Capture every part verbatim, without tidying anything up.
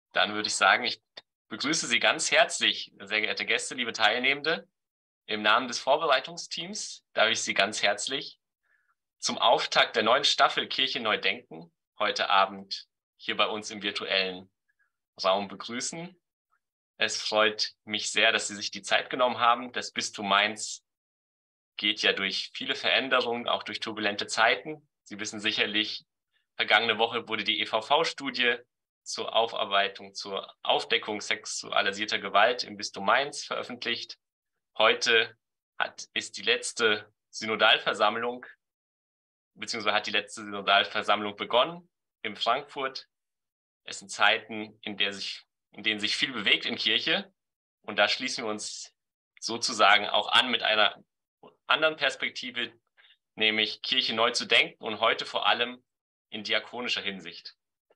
Dann würde ich sagen, ich begrüße Sie ganz herzlich, sehr geehrte Gäste, liebe Teilnehmende. Im Namen des Vorbereitungsteams darf ich Sie ganz herzlich zum Auftakt der neuen Staffel Kirche neu denken heute Abend hier bei uns im virtuellen Raum begrüßen. Es freut mich sehr, dass Sie sich die Zeit genommen haben. Das Bistum Mainz geht ja durch viele Veränderungen, auch durch turbulente Zeiten. Sie wissen sicherlich, vergangene Woche wurde die E V V-Studie zur Aufarbeitung, zur Aufdeckung sexualisierter Gewalt im Bistum Mainz veröffentlicht. Heute hat, ist die letzte Synodalversammlung, beziehungsweise hat die letzte Synodalversammlung begonnen in Frankfurt. Es sind Zeiten, in, der sich, in denen sich viel bewegt in Kirche. Und da schließen wir uns sozusagen auch an mit einer anderen Perspektive, nämlich Kirche neu zu denken und heute vor allem in diakonischer Hinsicht.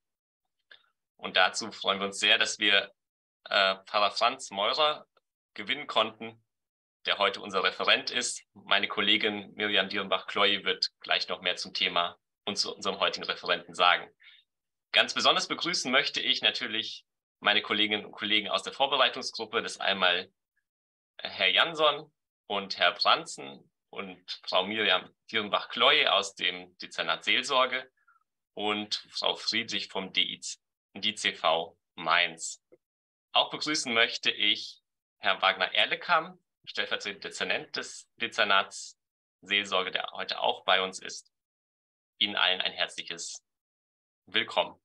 Und dazu freuen wir uns sehr, dass wir äh, Pfarrer Franz Meurer gewinnen konnten, der heute unser Referent ist. Meine Kollegin Mirjam Dierenbach-Kloy wird gleich noch mehr zum Thema und zu unserem heutigen Referenten sagen. Ganz besonders begrüßen möchte ich natürlich meine Kolleginnen und Kollegen aus der Vorbereitungsgruppe. Das ist einmal Herr Jansson und Herr Brantzen und Frau Mirjam Dierenbach-Kloy aus dem Dezernat Seelsorge und Frau Friedrich vom D C V Mainz. Auch begrüßen möchte ich Herrn Wagner-Erlekam, stellvertretender Dezernent des Dezernats Seelsorge, der heute auch bei uns ist. Ihnen allen ein herzliches Willkommen.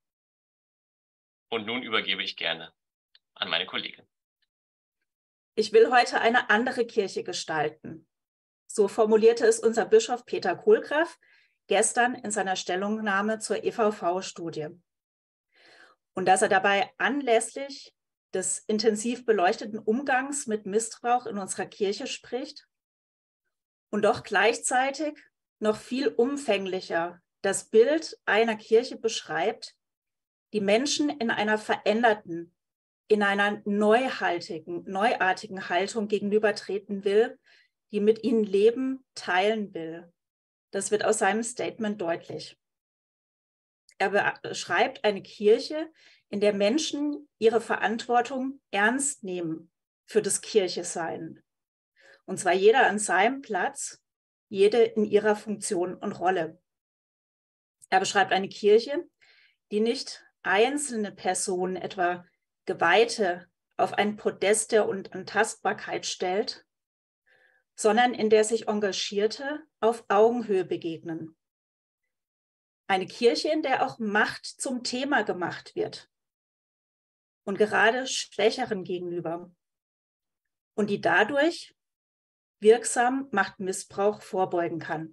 Und nun übergebe ich gerne an meine Kollegin. Ich will heute eine andere Kirche gestalten. So formulierte es unser Bischof Peter Kohlgraf gestern in seiner Stellungnahme zur E V V-Studie. Und dass er dabei anlässlich des intensiv beleuchteten Umgangs mit Missbrauch in unserer Kirche spricht und doch gleichzeitig noch viel umfänglicher das Bild einer Kirche beschreibt, die Menschen in einer veränderten, in einer neuhaltigen, neuartigen Haltung gegenübertreten will, die mit ihnen Leben teilen will. Das wird aus seinem Statement deutlich. Er beschreibt eine Kirche, in der Menschen ihre Verantwortung ernst nehmen für das Kirchesein. Und zwar jeder an seinem Platz, jede in ihrer Funktion und Rolle. Er beschreibt eine Kirche, die nicht einzelne Personen, etwa Geweihte, auf ein Podest der Unantastbarkeit stellt, sondern in der sich Engagierte auf Augenhöhe begegnen. Eine Kirche, in der auch Macht zum Thema gemacht wird und gerade Schwächeren gegenüber und die dadurch wirksam Machtmissbrauch vorbeugen kann.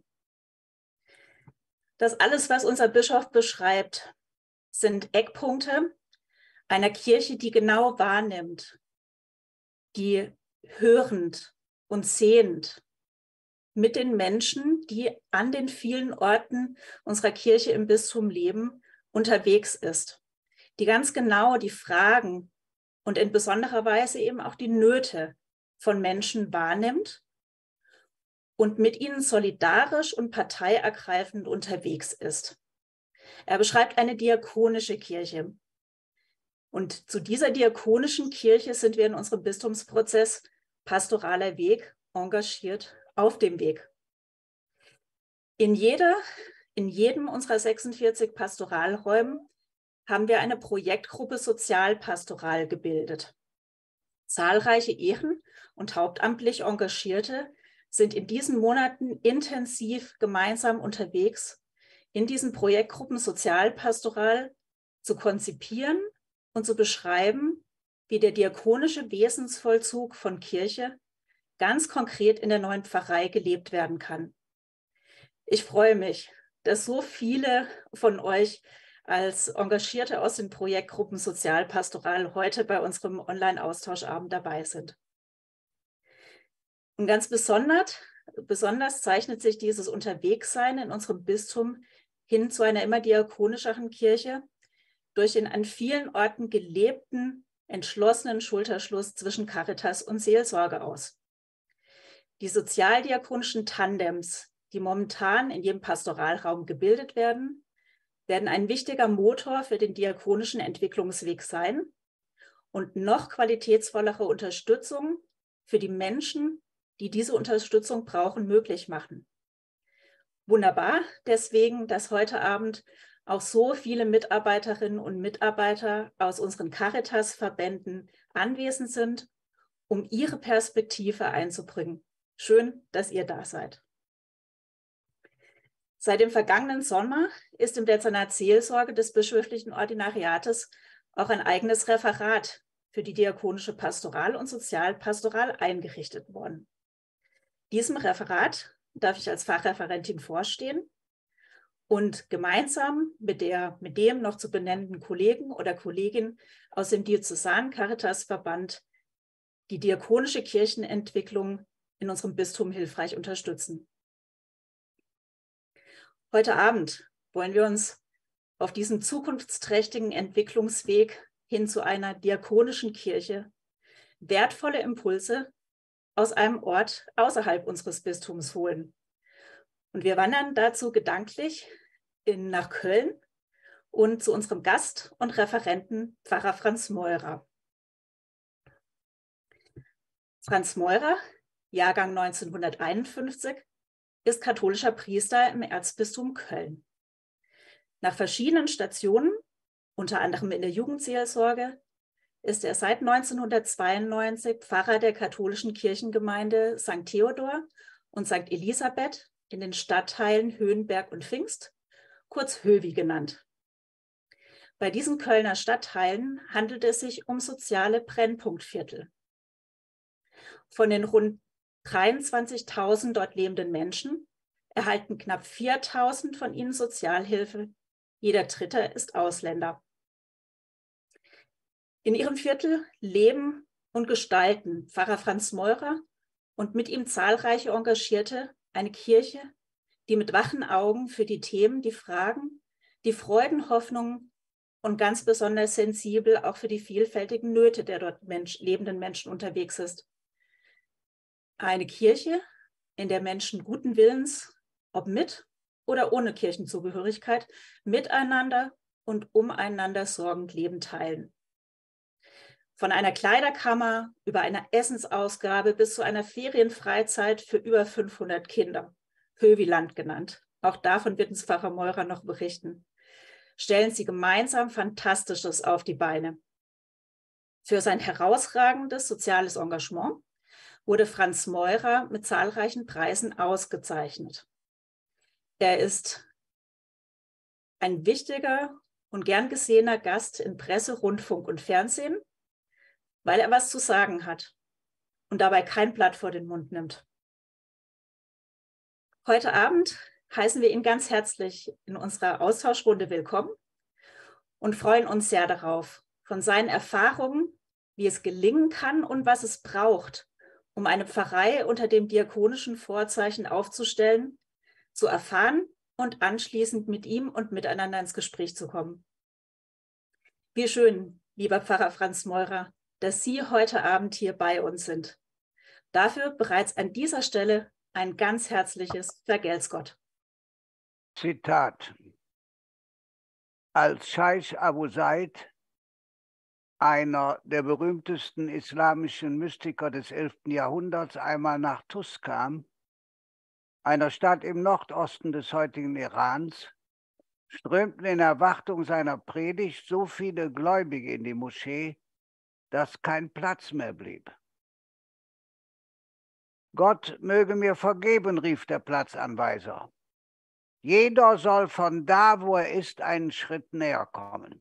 Das alles, was unser Bischof beschreibt, sind Eckpunkte einer Kirche, die genau wahrnimmt, die hörend und sehend mit den Menschen, die an den vielen Orten unserer Kirche im Bistum leben, unterwegs ist, die ganz genau die Fragen und in besonderer Weise eben auch die Nöte von Menschen wahrnimmt und mit ihnen solidarisch und parteiergreifend unterwegs ist. Er beschreibt eine diakonische Kirche. Und zu dieser diakonischen Kirche sind wir in unserem Bistumsprozess Pastoraler Weg engagiert auf dem Weg. In jeder, in jedem unserer sechsundvierzig Pastoralräumen haben wir eine Projektgruppe Sozialpastoral gebildet. Zahlreiche Ehren- und hauptamtlich Engagierte sind in diesen Monaten intensiv gemeinsam unterwegs, in diesen Projektgruppen Sozialpastoral zu konzipieren und zu beschreiben, wie der diakonische Wesensvollzug von Kirche ganz konkret in der neuen Pfarrei gelebt werden kann. Ich freue mich, dass so viele von euch als Engagierte aus den Projektgruppen Sozialpastoral heute bei unserem Online-Austauschabend dabei sind. Und ganz besonders, besonders zeichnet sich dieses Unterwegssein in unserem Bistum hin zu einer immer diakonischeren Kirche durch den an vielen Orten gelebten, entschlossenen Schulterschluss zwischen Caritas und Seelsorge aus. Die sozialdiakonischen Tandems, die momentan in jedem Pastoralraum gebildet werden, werden ein wichtiger Motor für den diakonischen Entwicklungsweg sein und noch qualitätsvollere Unterstützung für die Menschen, die diese Unterstützung brauchen, möglich machen. Wunderbar, deswegen, dass heute Abend auch so viele Mitarbeiterinnen und Mitarbeiter aus unseren Caritas-Verbänden anwesend sind, um ihre Perspektive einzubringen. Schön, dass ihr da seid. Seit dem vergangenen Sommer ist im Dezernat Seelsorge des Bischöflichen Ordinariates auch ein eigenes Referat für die diakonische Pastoral und Sozialpastoral eingerichtet worden. Diesem Referat darf ich als Fachreferentin vorstehen und gemeinsam mit, der, mit dem noch zu benennenden Kollegen oder Kollegin aus dem Diözesanen Caritasverband die diakonische Kirchenentwicklung in unserem Bistum hilfreich unterstützen. Heute Abend wollen wir uns auf diesem zukunftsträchtigen Entwicklungsweg hin zu einer diakonischen Kirche wertvolle Impulse aus einem Ort außerhalb unseres Bistums holen. Und wir wandern dazu gedanklich in, nach Köln und zu unserem Gast und Referenten Pfarrer Franz Meurer. Franz Meurer, Jahrgang neunzehnhunderteinundfünfzig, ist katholischer Priester im Erzbistum Köln. Nach verschiedenen Stationen, unter anderem in der Jugendseelsorge, ist er seit neunzehnhundertzweiundneunzig Pfarrer der katholischen Kirchengemeinde Sankt Theodor und Sankt Elisabeth in den Stadtteilen Höhenberg und Pfingst, kurz Hövi genannt. Bei diesen Kölner Stadtteilen handelt es sich um soziale Brennpunktviertel. Von den rund dreiundzwanzigtausend dort lebenden Menschen erhalten knapp viertausend von ihnen Sozialhilfe. Jeder Dritte ist Ausländer. In ihrem Viertel leben und gestalten Pfarrer Franz Meurer und mit ihm zahlreiche Engagierte eine Kirche, die mit wachen Augen für die Themen, die Fragen, die Freuden, Hoffnungen und ganz besonders sensibel auch für die vielfältigen Nöte der dort Mensch, lebenden Menschen unterwegs ist. Eine Kirche, in der Menschen guten Willens, ob mit oder ohne Kirchenzugehörigkeit, miteinander und umeinander sorgend Leben teilen. Von einer Kleiderkammer über eine Essensausgabe bis zu einer Ferienfreizeit für über fünfhundert Kinder, Höviland genannt, auch davon wird uns Pfarrer Meurer noch berichten, stellen sie gemeinsam Fantastisches auf die Beine. Für sein herausragendes soziales Engagement wurde Franz Meurer mit zahlreichen Preisen ausgezeichnet. Er ist ein wichtiger und gern gesehener Gast in Presse, Rundfunk und Fernsehen, weil er was zu sagen hat und dabei kein Blatt vor den Mund nimmt. Heute Abend heißen wir ihn ganz herzlich in unserer Austauschrunde willkommen und freuen uns sehr darauf, von seinen Erfahrungen, wie es gelingen kann und was es braucht, um eine Pfarrei unter dem diakonischen Vorzeichen aufzustellen, zu erfahren und anschließend mit ihm und miteinander ins Gespräch zu kommen. Wie schön, lieber Pfarrer Franz Meurer, dass Sie heute Abend hier bei uns sind. Dafür bereits an dieser Stelle ein ganz herzliches Vergelt's Gott. Zitat: Als Scheich Abu Said, einer der berühmtesten islamischen Mystiker des elften Jahrhunderts, einmal nach Tus kam, einer Stadt im Nordosten des heutigen Irans, strömten in Erwartung seiner Predigt so viele Gläubige in die Moschee, dass kein Platz mehr blieb. Gott möge mir vergeben, rief der Platzanweiser. Jeder soll von da, wo er ist, einen Schritt näher kommen.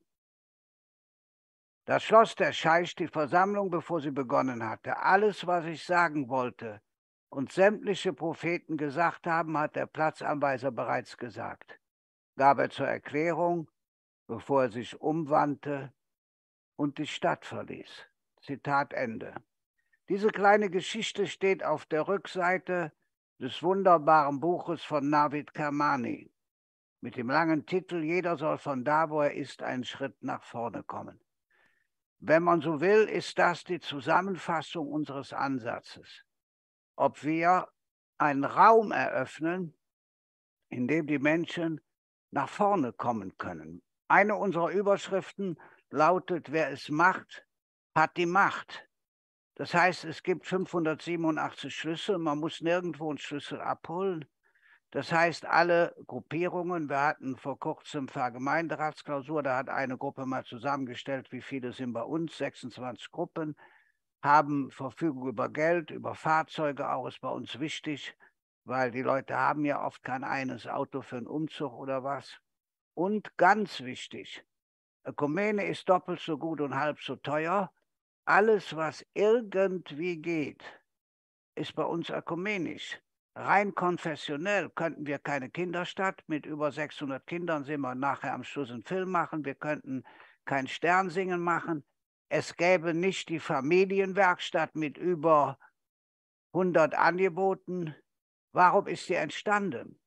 Da schloss der Scheich die Versammlung, bevor sie begonnen hatte. Alles, was ich sagen wollte und sämtliche Propheten gesagt haben, hat der Platzanweiser bereits gesagt, gab er zur Erklärung, bevor er sich umwandte und die Stadt verließ. Zitat Ende. Diese kleine Geschichte steht auf der Rückseite des wunderbaren Buches von Navid Kermani mit dem langen Titel Jeder soll von da, wo er ist, einen Schritt nach vorne kommen. Wenn man so will, ist das die Zusammenfassung unseres Ansatzes. Ob wir einen Raum eröffnen, in dem die Menschen nach vorne kommen können. Eine unserer Überschriften lautet, wer es macht, hat die Macht. Das heißt, es gibt fünfhundertsiebenundachtzig Schlüssel, man muss nirgendwo einen Schlüssel abholen. Das heißt, alle Gruppierungen, wir hatten vor kurzem Vergemeinderatsklausur, da hat eine Gruppe mal zusammengestellt, wie viele sind bei uns, sechsundzwanzig Gruppen, haben Verfügung über Geld, über Fahrzeuge, auch ist bei uns wichtig, weil die Leute haben ja oft kein eigenes Auto für einen Umzug oder was. Und ganz wichtig, Ökumene ist doppelt so gut und halb so teuer. Alles, was irgendwie geht, ist bei uns ökumenisch. Rein konfessionell könnten wir keine Kinderstadt. Mit über sechshundert Kindern sehen wir nachher am Schluss einen Film machen. Wir könnten kein Sternsingen machen. Es gäbe nicht die Familienwerkstatt mit über hundert Angeboten. Warum ist die entstanden?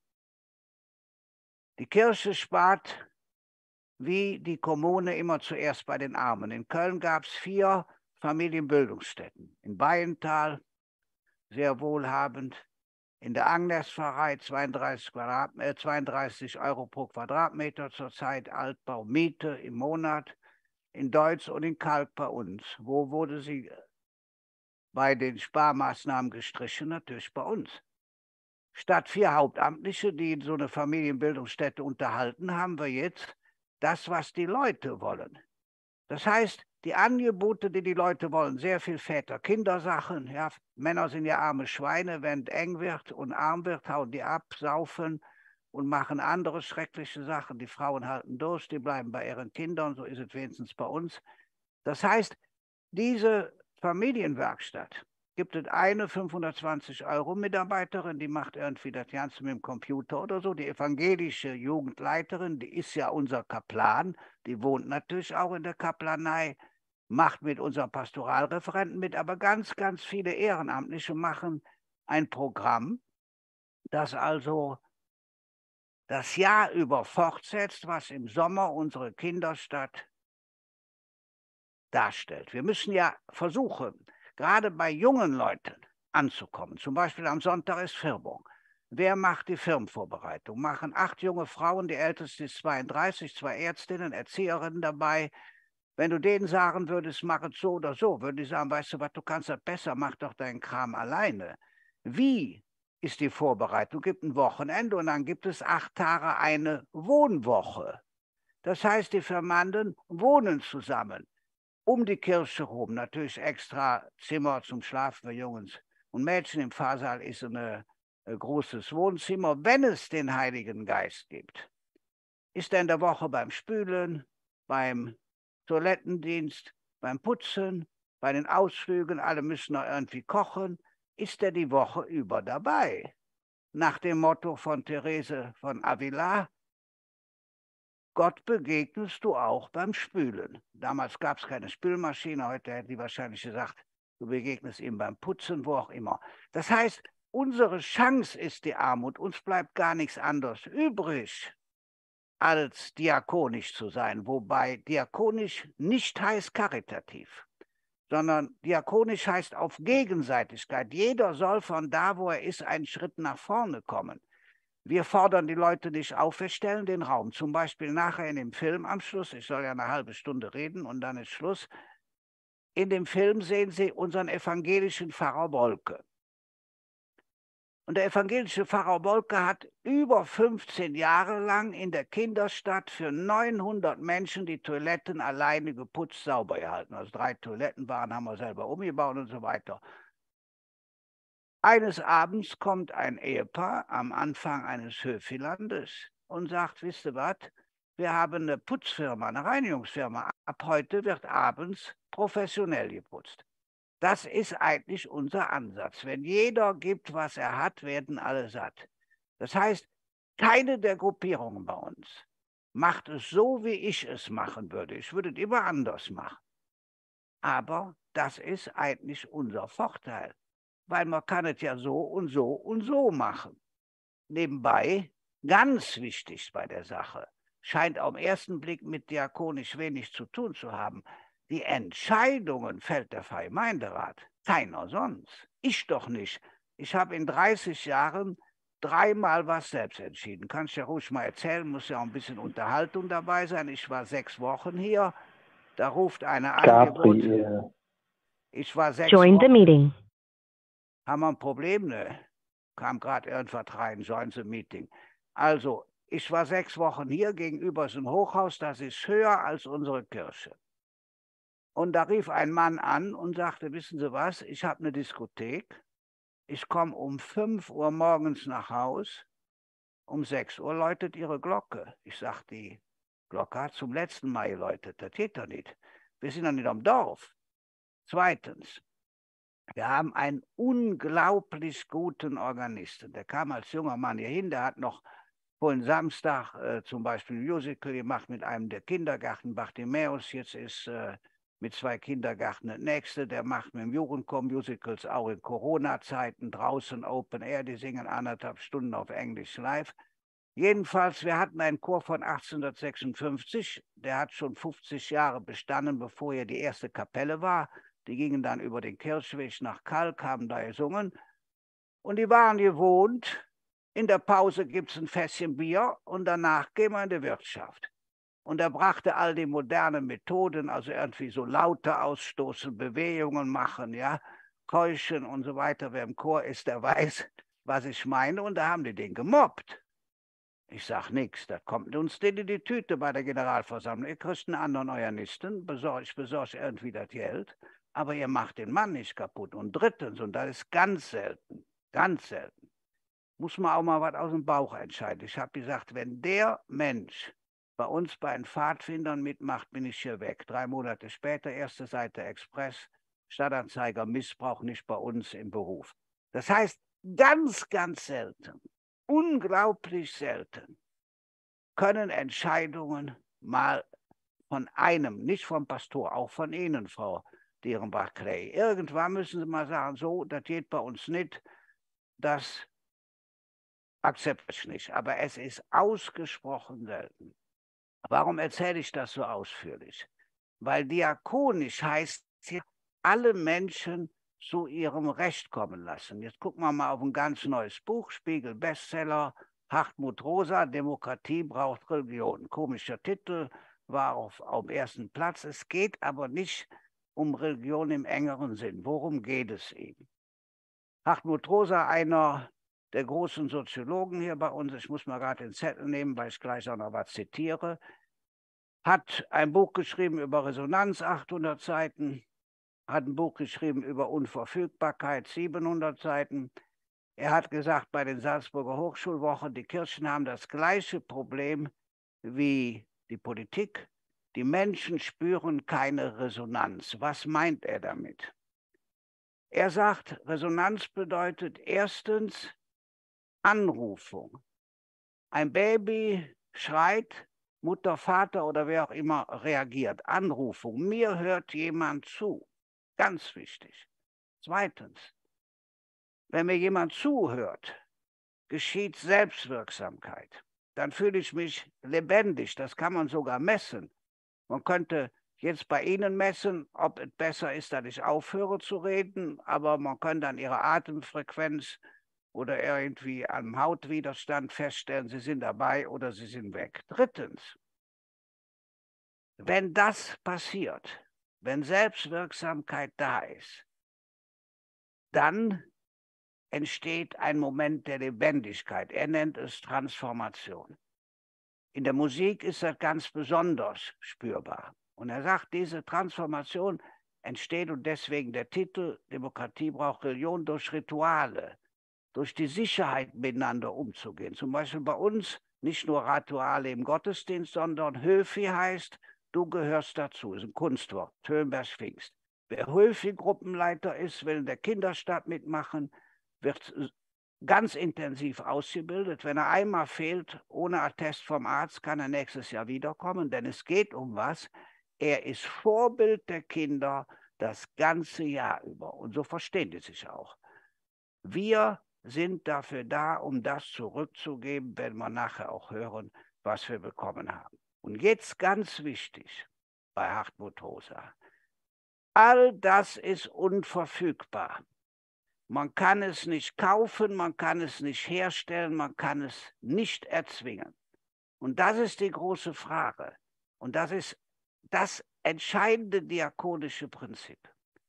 Die Kirche spart wie die Kommune immer zuerst bei den Armen. In Köln gab es vier Familienbildungsstätten. In Bayenthal, sehr wohlhabend. In der Agnes-Pfarrei zweiunddreißig, Quadrat, äh, zweiunddreißig Euro pro Quadratmeter zurzeit Altbau, Miete im Monat. In Deutz und in Kalk bei uns. Wo wurde sie bei den Sparmaßnahmen gestrichen? Natürlich bei uns. Statt vier Hauptamtliche, die so eine Familienbildungsstätte unterhalten, haben wir jetzt das, was die Leute wollen. Das heißt, die Angebote, die die Leute wollen, sehr viel Väter-Kinder-Sachen. Ja, Männer sind ja arme Schweine, wenn es eng wird und arm wird, hauen die ab, saufen und machen andere schreckliche Sachen. Die Frauen halten durch, die bleiben bei ihren Kindern, so ist es wenigstens bei uns. Das heißt, diese Familienwerkstatt gibt es eine fünfhundertzwanzig Euro Mitarbeiterin, die macht irgendwie das Ganze mit dem Computer oder so. Die evangelische Jugendleiterin, die ist ja unser Kaplan, die wohnt natürlich auch in der Kaplanei, macht mit unserem Pastoralreferenten mit, aber ganz, ganz viele Ehrenamtliche machen ein Programm, das also das Jahr über fortsetzt, was im Sommer unsere Kinderstadt darstellt. Wir müssen ja versuchen, gerade bei jungen Leuten anzukommen. Zum Beispiel am Sonntag ist Firmung. Wer macht die Firmenvorbereitung? Machen acht junge Frauen, die älteste ist zweiunddreißig, zwei Ärztinnen, Erzieherinnen dabei. Wenn du denen sagen würdest, mach es so oder so, würden die sagen, weißt du was, du kannst das besser, mach doch deinen Kram alleine. Wie ist die Vorbereitung? Es gibt ein Wochenende und dann gibt es acht Tage eine Wohnwoche. Das heißt, die Firmanden wohnen zusammen. Um die Kirche rum, natürlich extra Zimmer zum Schlafen für Jungs und Mädchen. Im Pfarrsaal ist ein, ein großes Wohnzimmer. Wenn es den Heiligen Geist gibt, ist er in der Woche beim Spülen, beim Toilettendienst, beim Putzen, bei den Ausflügen, alle müssen noch irgendwie kochen, ist er die Woche über dabei. Nach dem Motto von Therese von Avila, Gott begegnest du auch beim Spülen. Damals gab es keine Spülmaschine, heute hätte die wahrscheinlich gesagt, du begegnest ihm beim Putzen, wo auch immer. Das heißt, unsere Chance ist die Armut, uns bleibt gar nichts anderes übrig, als diakonisch zu sein, wobei diakonisch nicht heißt karitativ, sondern diakonisch heißt auf Gegenseitigkeit. Jeder soll von da, wo er ist, einen Schritt nach vorne kommen. Wir fordern die Leute nicht auf, wir stellen den Raum. Zum Beispiel nachher in dem Film am Schluss, ich soll ja eine halbe Stunde reden und dann ist Schluss. In dem Film sehen Sie unseren evangelischen Pfarrer Bolke. Und der evangelische Pfarrer Bolke hat über fünfzehn Jahre lang in der Kinderstadt für neunhundert Menschen die Toiletten alleine geputzt, sauber gehalten. Also drei Toiletten waren, haben wir selber umgebaut und so weiter. Eines Abends kommt ein Ehepaar am Anfang eines Höfilandes und sagt, wisst ihr was, wir haben eine Putzfirma, eine Reinigungsfirma. Ab heute wird abends professionell geputzt. Das ist eigentlich unser Ansatz. Wenn jeder gibt, was er hat, werden alle satt. Das heißt, keine der Gruppierungen bei uns macht es so, wie ich es machen würde. Ich würde es immer anders machen. Aber das ist eigentlich unser Vorteil. Weil man kann es ja so und so und so machen. Nebenbei, ganz wichtig bei der Sache, scheint auf den ersten Blick mit diakonisch wenig zu tun zu haben. Die Entscheidungen fällt der Pfarrgemeinderat, keiner sonst. Ich doch nicht. Ich habe in dreißig Jahren dreimal was selbst entschieden. Kannst ja ruhig mal erzählen, muss ja auch ein bisschen Unterhaltung dabei sein. Ich war sechs Wochen hier, da ruft einer an. Gabriel. Ich war sechs Join the Wochen. meeting. Haben wir ein Problem? Ne? Kam gerade irgendwas rein, join the meeting. Also, ich war sechs Wochen hier, gegenüber ist ein Hochhaus, das ist höher als unsere Kirche. Und da rief ein Mann an und sagte, wissen Sie was, ich habe eine Diskothek, ich komme um fünf Uhr morgens nach Haus, um sechs Uhr läutet Ihre Glocke. Ich sage, die Glocke hat zum letzten Mal geläutet, das geht doch nicht. Wir sind doch nicht am Dorf. Zweitens, wir haben einen unglaublich guten Organisten. Der kam als junger Mann hier hin, der hat noch vorhin Samstag äh, zum Beispiel ein Musical gemacht mit einem der Kindergarten, Bartimäus. Jetzt ist äh, mit zwei Kindergärten das nächste. Der macht mit dem Jugendchor Musicals auch in Corona-Zeiten draußen Open Air. Die singen anderthalb Stunden auf Englisch live. Jedenfalls, wir hatten einen Chor von achtzehnhundertsechsundfünfzig. Der hat schon fünfzig Jahre bestanden, bevor er die erste Kapelle war. Die gingen dann über den Kirchweg nach Kalk, haben da gesungen. Und die waren gewohnt, in der Pause gibt es ein Fässchen Bier und danach gehen wir in die Wirtschaft. Und er brachte all die modernen Methoden, also irgendwie so Laute ausstoßen, Bewegungen machen, ja, keuchen und so weiter. Wer im Chor ist, der weiß, was ich meine. Und da haben die den gemobbt. Ich sag nichts, das kommt uns denn in die Tüte bei der Generalversammlung. Ihr kriegt einen anderen Organisten, besorgt besorg irgendwie das Geld, aber ihr macht den Mann nicht kaputt. Und drittens, und das ist ganz selten, ganz selten, muss man auch mal was aus dem Bauch entscheiden. Ich habe gesagt, wenn der Mensch bei uns bei den Pfadfindern mitmacht, bin ich hier weg. Drei Monate später, erste Seite Express, Stadtanzeiger, Missbrauch nicht bei uns im Beruf. Das heißt, ganz, ganz selten, unglaublich selten, können Entscheidungen mal von einem, nicht vom Pastor, auch von Ihnen, Frau Dierenbach-Clay. Irgendwann müssen Sie mal sagen, so, das geht bei uns nicht, das akzeptiere ich nicht. Aber es ist ausgesprochen selten. Warum erzähle ich das so ausführlich? Weil diakonisch heißt ja, alle Menschen zu ihrem Recht kommen lassen. Jetzt gucken wir mal auf ein ganz neues Buch, Spiegel Bestseller, Hartmut Rosa, Demokratie braucht Religion. Komischer Titel, war auf, auf dem ersten Platz. Es geht aber nicht um Religion im engeren Sinn. Worum geht es ihm? Hartmut Rosa, einer der großen Soziologen hier bei uns, ich muss mal gerade den Zettel nehmen, weil ich gleich auch noch was zitiere, hat ein Buch geschrieben über Resonanz, achthundert Seiten, hat ein Buch geschrieben über Unverfügbarkeit, siebenhundert Seiten. Er hat gesagt, bei den Salzburger Hochschulwochen, die Kirchen haben das gleiche Problem wie die Politik. Die Menschen spüren keine Resonanz. Was meint er damit? Er sagt, Resonanz bedeutet erstens Anrufung. Ein Baby schreit, Mutter, Vater oder wer auch immer reagiert. Anrufung. Mir hört jemand zu. Ganz wichtig. Zweitens, wenn mir jemand zuhört, geschieht Selbstwirksamkeit. Dann fühle ich mich lebendig. Das kann man sogar messen. Man könnte jetzt bei Ihnen messen, ob es besser ist, dass ich aufhöre zu reden, aber man könnte an Ihrer Atemfrequenz oder irgendwie am Hautwiderstand feststellen, Sie sind dabei oder Sie sind weg. Drittens, wenn das passiert, wenn Selbstwirksamkeit da ist, dann entsteht ein Moment der Lebendigkeit. Er nennt es Transformation. In der Musik ist das ganz besonders spürbar. Und er sagt, diese Transformation entsteht, und deswegen der Titel, Demokratie braucht Religion, durch Rituale, durch die Sicherheit miteinander umzugehen. Zum Beispiel bei uns nicht nur Rituale im Gottesdienst, sondern Höfi heißt, du gehörst dazu, ist ein Kunstwort, Höhenberg Pfingst. Wer Höfi-Gruppenleiter ist, will in der Kinderstadt mitmachen, wird ganz intensiv ausgebildet. Wenn er einmal fehlt, ohne Attest vom Arzt, kann er nächstes Jahr wiederkommen, denn es geht um was. Er ist Vorbild der Kinder das ganze Jahr über. Und so verstehen die sich auch. Wir sind dafür da, um das zurückzugeben, wenn wir nachher auch hören, was wir bekommen haben. Und jetzt ganz wichtig bei Hartmut Rosa. All das ist unverfügbar. Man kann es nicht kaufen, man kann es nicht herstellen, man kann es nicht erzwingen. Und das ist die große Frage. Und das ist das entscheidende diakonische Prinzip.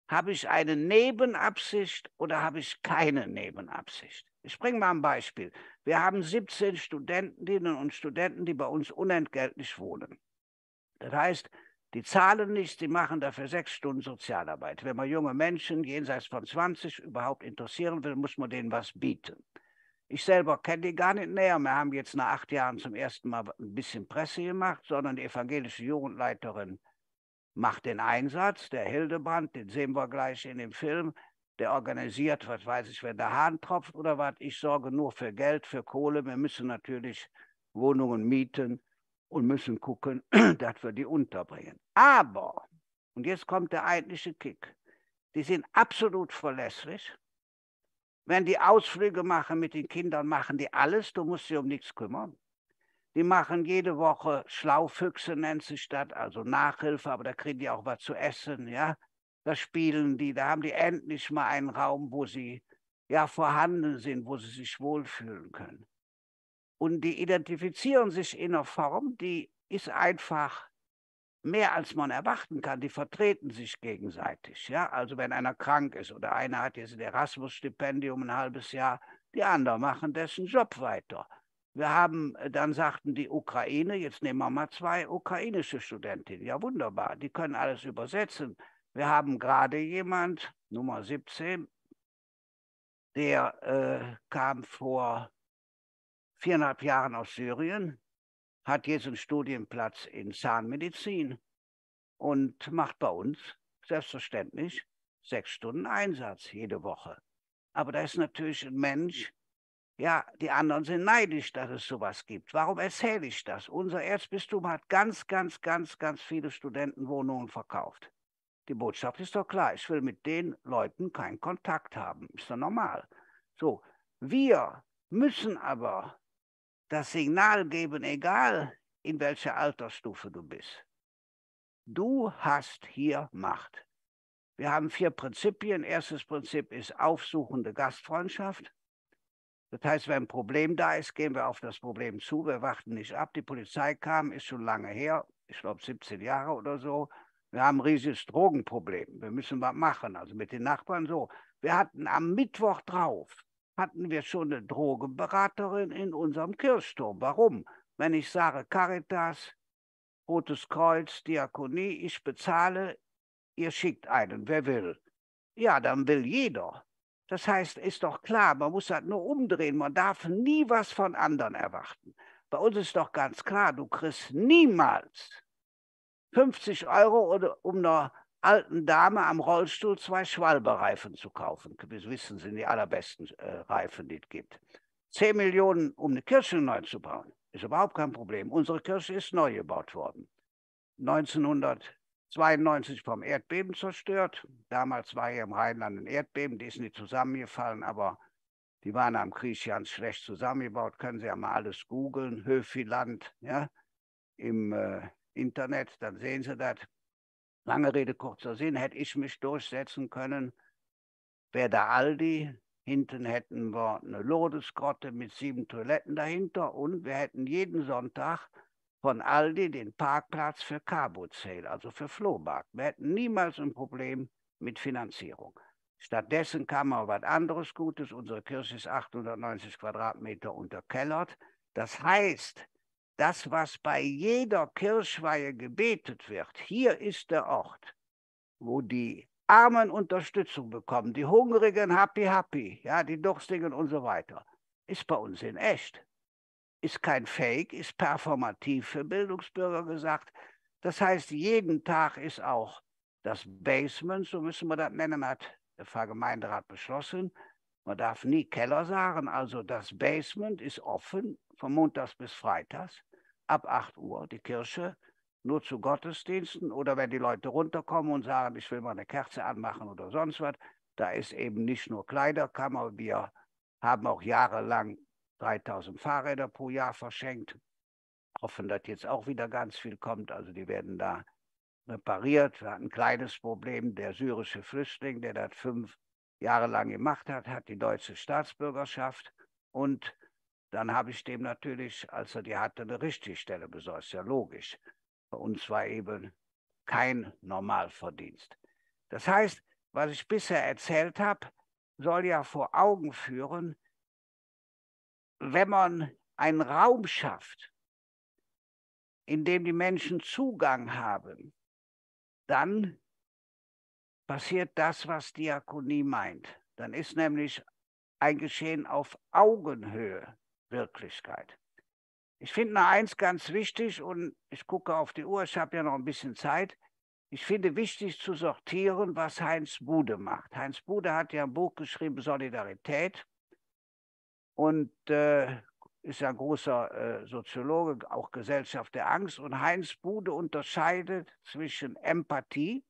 Habe ich eine Nebenabsicht oder habe ich keine Nebenabsicht? Ich bringe mal ein Beispiel. Wir haben siebzehn Studentinnen und Studenten, die bei uns unentgeltlich wohnen. Das heißt, die zahlen nichts, die machen dafür sechs Stunden Sozialarbeit. Wenn man junge Menschen jenseits von zwanzig überhaupt interessieren will, muss man denen was bieten. Ich selber kenne die gar nicht näher. Wir haben jetzt nach acht Jahren zum ersten Mal ein bisschen Presse gemacht, sondern die evangelische Jugendleiterin macht den Einsatz. Der Hildebrand, den sehen wir gleich in dem Film, der organisiert, was weiß ich, wenn der Hahn tropft oder was. Ich sorge nur für Geld, für Kohle. Wir müssen natürlich Wohnungen mieten und müssen gucken, dass wir die unterbringen. Aber, und jetzt kommt der eigentliche Kick, die sind absolut verlässlich. Wenn die Ausflüge machen mit den Kindern, machen die alles, du musst dich um nichts kümmern. Die machen jede Woche Schlaufüchse, nennt sich das, also Nachhilfe, aber da kriegen die auch was zu essen, ja. Da spielen die, da haben die endlich mal einen Raum, wo sie ja vorhanden sind, wo sie sich wohlfühlen können. Und die identifizieren sich in einer Form, die ist einfach mehr, als man erwarten kann. Die vertreten sich gegenseitig. Ja? Also wenn einer krank ist oder einer hat jetzt ein Erasmus-Stipendium ein halbes Jahr, die anderen machen dessen Job weiter. Wir haben, dann sagten die Ukraine, jetzt nehmen wir mal zwei ukrainische Studentinnen. Ja, wunderbar, die können alles übersetzen. Wir haben gerade jemand, Nummer siebzehn, der äh, kam vor viereinhalb Jahren aus Syrien, hat jetzt einen Studienplatz in Zahnmedizin und macht bei uns selbstverständlich sechs Stunden Einsatz jede Woche. Aber da ist natürlich ein Mensch, ja, die anderen sind neidisch, dass es sowas gibt. Warum erzähle ich das? Unser Erzbistum hat ganz, ganz, ganz, ganz viele Studentenwohnungen verkauft. Die Botschaft ist doch klar, ich will mit den Leuten keinen Kontakt haben. Ist doch normal. So, wir müssen aber das Signal geben, egal in welcher Altersstufe du bist. Du hast hier Macht. Wir haben vier Prinzipien. Erstes Prinzip ist aufsuchende Gastfreundschaft. Das heißt, wenn ein Problem da ist, gehen wir auf das Problem zu. Wir warten nicht ab. Die Polizei kam, ist schon lange her, ich glaube siebzehn Jahre oder so. Wir haben ein riesiges Drogenproblem. Wir müssen was machen, also mit den Nachbarn so. Wir hatten am Mittwoch drauf, hatten wir schon eine Drogenberaterin in unserem Kirchturm. Warum? Wenn ich sage Caritas, Rotes Kreuz, Diakonie, ich bezahle, ihr schickt einen, wer will. Ja, dann will jeder. Das heißt, ist doch klar, man muss das nur umdrehen. Man darf nie was von anderen erwarten. Bei uns ist doch ganz klar, du kriegst niemals fünfzig Euro, oder, um einer alten Dame am Rollstuhl zwei Schwalbe-Reifen zu kaufen. Wir wissen, sind die allerbesten äh, Reifen, die es gibt. zehn Millionen, um eine Kirche neu zu bauen, ist überhaupt kein Problem. Unsere Kirche ist neu gebaut worden. neunzehnhundertzweiundneunzig vom Erdbeben zerstört. Damals war hier im Rheinland ein Erdbeben, die ist nicht zusammengefallen, aber die waren am Krieg ganz schlecht zusammengebaut. Können Sie ja mal alles googeln, Höfiland, ja, im äh, Internet, dann sehen Sie das. Lange Rede, kurzer Sinn, hätte ich mich durchsetzen können, wäre der Aldi. Hinten hätten wir eine Lodesgrotte mit sieben Toiletten dahinter und wir hätten jeden Sonntag von Aldi den Parkplatz für Carbo-Sale, also für Flohmarkt. Wir hätten niemals ein Problem mit Finanzierung. Stattdessen kam mal was anderes Gutes. Unsere Kirche ist achthundertneunzig Quadratmeter unterkellert. Das heißt, das, was bei jeder Kirchweihe gebetet wird, hier ist der Ort, wo die Armen Unterstützung bekommen, die Hungrigen happy happy, ja, die Durstigen und so weiter, ist bei uns in echt. Ist kein Fake, ist performativ für Bildungsbürger gesagt. Das heißt, jeden Tag ist auch das Basement, so müssen wir das nennen, hat der Pfarrgemeinderat beschlossen. Man darf nie Keller sagen, also das Basement ist offen, von Montags bis Freitags, ab acht Uhr, die Kirche, nur zu Gottesdiensten oder wenn die Leute runterkommen und sagen, ich will mal eine Kerze anmachen oder sonst was, da ist eben nicht nur Kleiderkammer, wir haben auch jahrelang dreitausend Fahrräder pro Jahr verschenkt, hoffen, dass jetzt auch wieder ganz viel kommt, also die werden da repariert. Wir hatten ein kleines Problem, der syrische Flüchtling, der das fünf Jahre lang gemacht hat, hat die deutsche Staatsbürgerschaft und dann habe ich dem natürlich, als er die hatte, eine Richtigstelle besorgt, ist ja logisch. Bei uns war eben kein Normalverdienst. Das heißt, was ich bisher erzählt habe, soll ja vor Augen führen, wenn man einen Raum schafft, in dem die Menschen Zugang haben, dann passiert das, was Diakonie meint. Dann ist nämlich ein Geschehen auf Augenhöhe Wirklichkeit. Ich finde nur eins ganz wichtig, und ich gucke auf die Uhr, ich habe ja noch ein bisschen Zeit. Ich finde wichtig zu sortieren, was Heinz Bude macht. Heinz Bude hat ja ein Buch geschrieben, Solidarität, und äh, ist ja ein großer äh, Soziologe, auch Gesellschaft der Angst. Und Heinz Bude unterscheidet zwischen Empathie,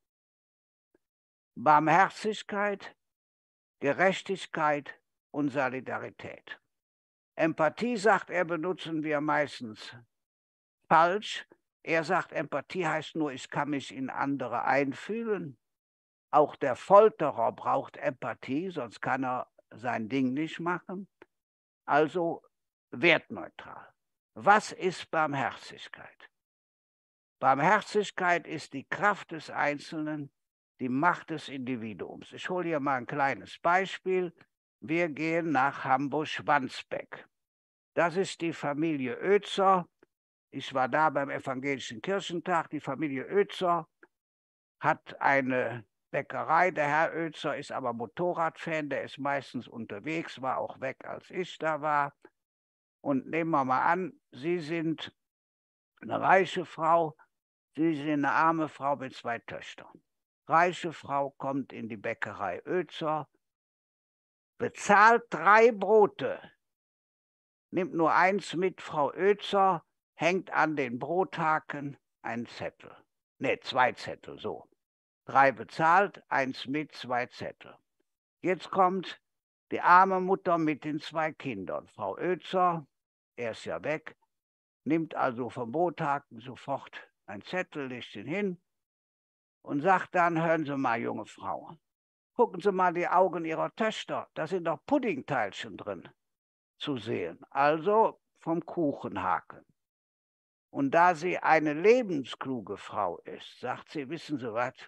Barmherzigkeit, Gerechtigkeit und Solidarität. Empathie, sagt er, benutzen wir meistens falsch. Er sagt, Empathie heißt nur, ich kann mich in andere einfühlen. Auch der Folterer braucht Empathie, sonst kann er sein Ding nicht machen. Also wertneutral. Was ist Barmherzigkeit? Barmherzigkeit ist die Kraft des Einzelnen, die Macht des Individuums. Ich hole hier mal ein kleines Beispiel. Wir gehen nach Hamburg-Schwanzbeck. Das ist die Familie Oetzer. Ich war da beim Evangelischen Kirchentag. Die Familie Oetzer hat eine Bäckerei. Der Herr Oetzer ist aber Motorradfan, der ist meistens unterwegs, war auch weg, als ich da war. Und nehmen wir mal an, Sie sind eine reiche Frau, Sie sind eine arme Frau mit zwei Töchtern. Reiche Frau kommt in die Bäckerei Oetzer, bezahlt drei Brote, nimmt nur eins mit, Frau Oetzer, hängt an den Brothaken einen Zettel. Ne, zwei Zettel, so. Drei bezahlt, eins mit, zwei Zettel. Jetzt kommt die arme Mutter mit den zwei Kindern. Frau Oetzer, er ist ja weg, nimmt also vom Brothaken sofort einen Zettel, legt ihn hin und sagt dann, hören Sie mal, junge Frau, gucken Sie mal die Augen Ihrer Töchter, da sind doch Puddingteilchen drin zu sehen, also vom Kuchenhaken. Und da sie eine lebenskluge Frau ist, sagt sie, wissen Sie was,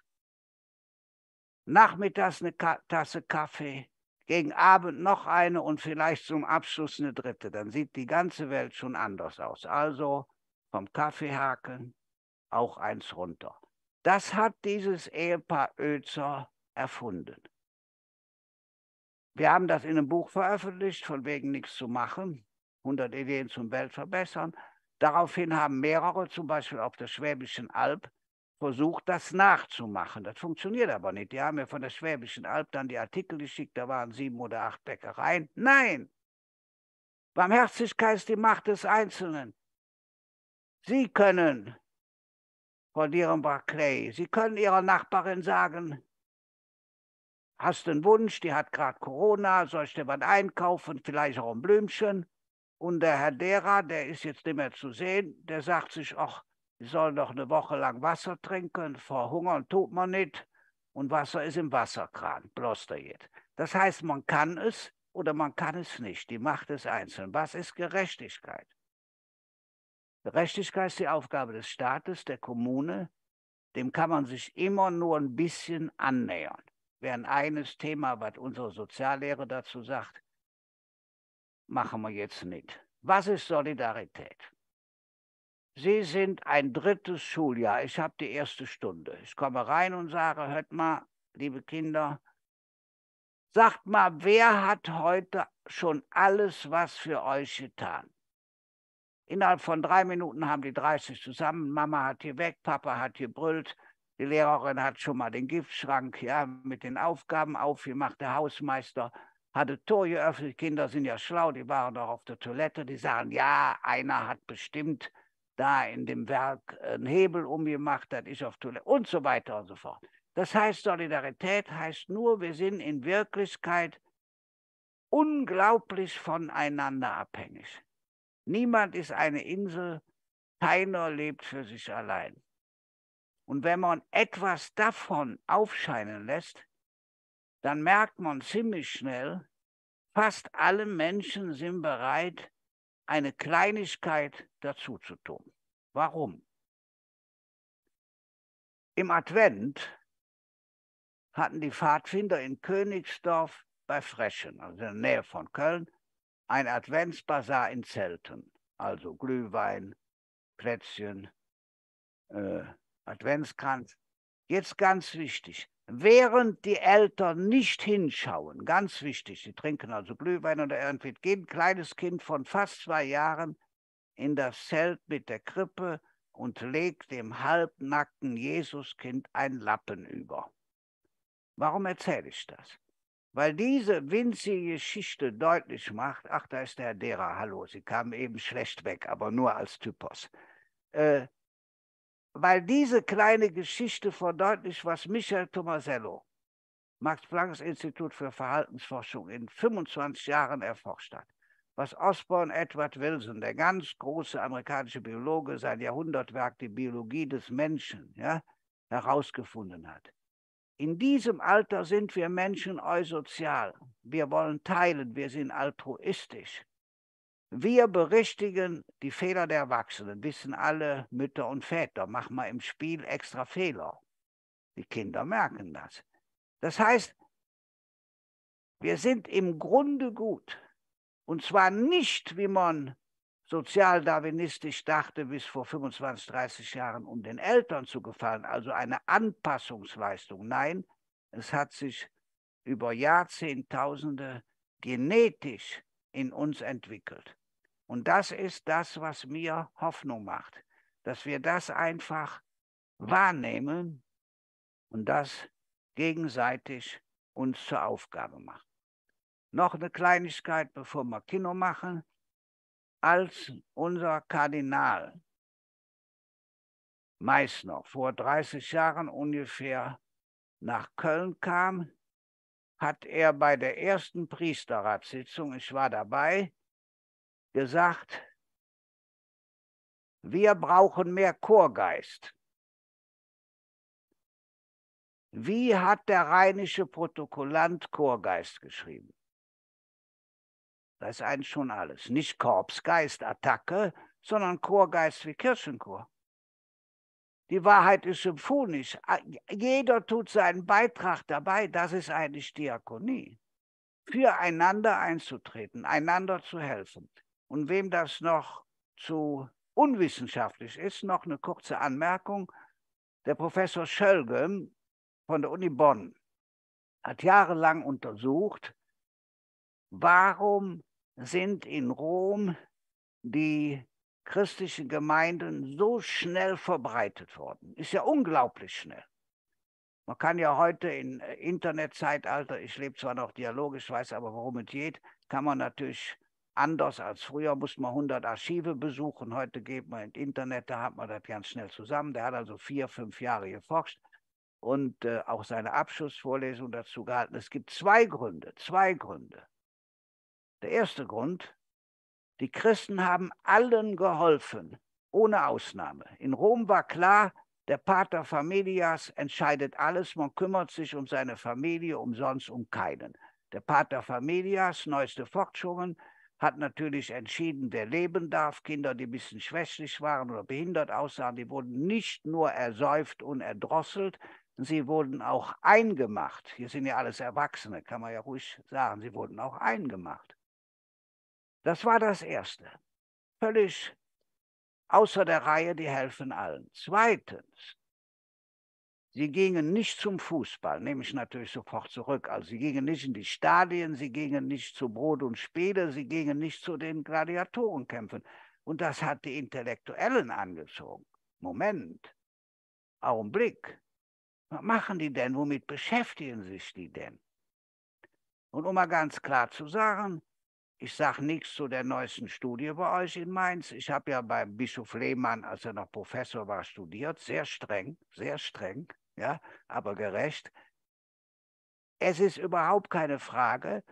nachmittags eine Ka- Tasse Kaffee, gegen Abend noch eine und vielleicht zum Abschluss eine dritte. Dann sieht die ganze Welt schon anders aus. Also vom Kaffeehaken auch eins runter. Das hat dieses Ehepaar Oetzer erfunden. Wir haben das in einem Buch veröffentlicht, von wegen nichts zu machen, hundert Ideen zum Weltverbessern. Daraufhin haben mehrere, zum Beispiel auf der Schwäbischen Alb, versucht, das nachzumachen. Das funktioniert aber nicht. Die haben mir von der Schwäbischen Alb dann die Artikel geschickt, da waren sieben oder acht Bäckereien. Nein! Barmherzigkeit ist die Macht des Einzelnen. Sie können, Frau Dierenbach-Clay, Sie können Ihrer Nachbarin sagen, hast du einen Wunsch, die hat gerade Corona, soll ich dir was einkaufen, vielleicht auch ein Blümchen? Und der Herr Derer, der ist jetzt nicht mehr zu sehen, der sagt sich, ach, Sie sollen doch eine Woche lang Wasser trinken, verhungern tut man nicht. Und Wasser ist im Wasserkran, bloß jetzt. Das heißt, man kann es oder man kann es nicht. Die Macht des Einzelnen. Was ist Gerechtigkeit? Gerechtigkeit ist die Aufgabe des Staates, der Kommune. Dem kann man sich immer nur ein bisschen annähern. Während eines Thema, was unsere Soziallehre dazu sagt, machen wir jetzt nicht. Was ist Solidarität? Sie sind ein drittes Schuljahr. Ich habe die erste Stunde. Ich komme rein und sage, hört mal, liebe Kinder, sagt mal, wer hat heute schon alles was für euch getan? Innerhalb von drei Minuten haben die dreißig zusammen. Mama hat hier weg, Papa hat hier brüllt. Die Lehrerin hat schon mal den Giftschrank ja, mit den Aufgaben aufgemacht. Der Hausmeister hat das Tor geöffnet. Die Kinder sind ja schlau, die waren doch auf der Toilette. Die sagen, ja, einer hat bestimmt da in dem Werk einen Hebel umgemacht, das ist auf Toilette und so weiter und so fort. Das heißt, Solidarität heißt nur, wir sind in Wirklichkeit unglaublich voneinander abhängig. Niemand ist eine Insel, keiner lebt für sich allein. Und wenn man etwas davon aufscheinen lässt, dann merkt man ziemlich schnell, fast alle Menschen sind bereit, eine Kleinigkeit dazu zu tun. Warum? Im Advent hatten die Pfadfinder in Königsdorf bei Frechen, also in der Nähe von Köln, ein Adventsbasar in Zelten. Also Glühwein, Plätzchen, äh, Adventskranz. Jetzt ganz wichtig, während die Eltern nicht hinschauen, ganz wichtig, sie trinken also Glühwein oder irgendwie, geht ein kleines Kind von fast zwei Jahren in das Zelt mit der Krippe und legt dem halbnackten Jesuskind ein Lappen über. Warum erzähle ich das? Weil diese winzige Geschichte deutlich macht, ach, da ist der Herr Dehrer, hallo, Sie kamen eben schlecht weg, aber nur als Typos. Äh, weil diese kleine Geschichte verdeutlicht, was Michael Tomasello, Max-Planck-Institut für Verhaltensforschung, in fünfundzwanzig Jahren erforscht hat. Was Osborne Edward Wilson, der ganz große amerikanische Biologe, sein Jahrhundertwerk, die Biologie des Menschen, ja, herausgefunden hat. In diesem Alter sind wir Menschen eusozial. Wir wollen teilen, wir sind altruistisch. Wir berichtigen die Fehler der Erwachsenen, wissen alle Mütter und Väter, machen wir im Spiel extra Fehler. Die Kinder merken das. Das heißt, wir sind im Grunde gut. Und zwar nicht, wie man sozialdarwinistisch dachte, bis vor fünfundzwanzig, dreißig Jahren, um den Eltern zu gefallen, also eine Anpassungsleistung. Nein, es hat sich über Jahrzehntausende genetisch in uns entwickelt. Und das ist das, was mir Hoffnung macht, dass wir das einfach wahrnehmen und das gegenseitig uns zur Aufgabe machen. Noch eine Kleinigkeit, bevor wir Kino machen. Als unser Kardinal Meissner vor dreißig Jahren ungefähr nach Köln kam, hat er bei der ersten Priesterratssitzung, ich war dabei, gesagt, wir brauchen mehr Chorgeist. Wie hat der rheinische Protokollant Chorgeist geschrieben? Das ist eigentlich schon alles. Nicht Korpsgeist, Attacke, sondern Chorgeist wie Kirchenchor. Die Wahrheit ist symphonisch. Jeder tut seinen Beitrag dabei. Das ist eigentlich Diakonie. Füreinander einzutreten, einander zu helfen. Und wem das noch zu unwissenschaftlich ist, noch eine kurze Anmerkung. Der Professor Schölge von der Uni Bonn hat jahrelang untersucht, warum sind in Rom die christlichen Gemeinden so schnell verbreitet worden. Ist ja unglaublich schnell. Man kann ja heute im Internetzeitalter, ich lebe zwar noch dialogisch, weiß aber, worum es geht, kann man natürlich anders als früher, muss man hundert Archive besuchen. Heute geht man ins Internet, da hat man das ganz schnell zusammen. Der hat also vier, fünf Jahre geforscht und äh, auch seine Abschlussvorlesung dazu gehalten. Es gibt zwei Gründe, zwei Gründe. Der erste Grund, die Christen haben allen geholfen, ohne Ausnahme. In Rom war klar, der Pater Familias entscheidet alles, man kümmert sich um seine Familie, umsonst um keinen. Der Pater Familias, neueste Forschungen, hat natürlich entschieden, wer leben darf. Kinder, die ein bisschen schwächlich waren oder behindert aussahen, die wurden nicht nur ersäuft und erdrosselt, sie wurden auch eingemacht. Hier sind ja alles Erwachsene, kann man ja ruhig sagen, sie wurden auch eingemacht. Das war das Erste. Völlig außer der Reihe, die helfen allen. Zweitens, sie gingen nicht zum Fußball, nehme ich natürlich sofort zurück. Also sie gingen nicht in die Stadien, sie gingen nicht zu Brot und Spiele, sie gingen nicht zu den Gladiatorenkämpfen. Und das hat die Intellektuellen angezogen. Moment, Augenblick. Was machen die denn? Womit beschäftigen sich die denn? Und um mal ganz klar zu sagen, ich sage nichts zu der neuesten Studie bei euch in Mainz. Ich habe ja beim Bischof Lehmann, als er noch Professor war, studiert. Sehr streng, sehr streng, ja, aber gerecht. Es ist überhaupt keine Frage.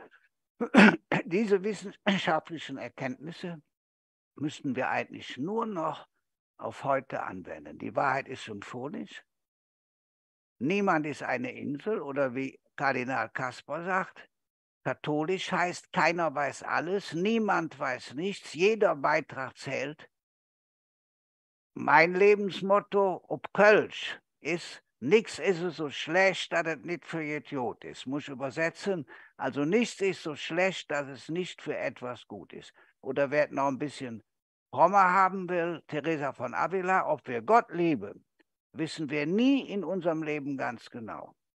Diese wissenschaftlichen Erkenntnisse müssten wir eigentlich nur noch auf heute anwenden. Die Wahrheit ist symphonisch. Niemand ist eine Insel oder wie Kardinal Kasper sagt, katholisch heißt, keiner weiß alles, niemand weiß nichts, jeder Beitrag zählt. Mein Lebensmotto, ob Kölsch, ist, Nichts ist so schlecht, dass es nicht für Idiot ist. Muss ich übersetzen. Also nichts ist so schlecht, dass es nicht für etwas gut ist. Oder wer noch ein bisschen frommer haben will, Teresa von Avila, ob wir Gott lieben, wissen wir nie in unserem Leben ganz genau.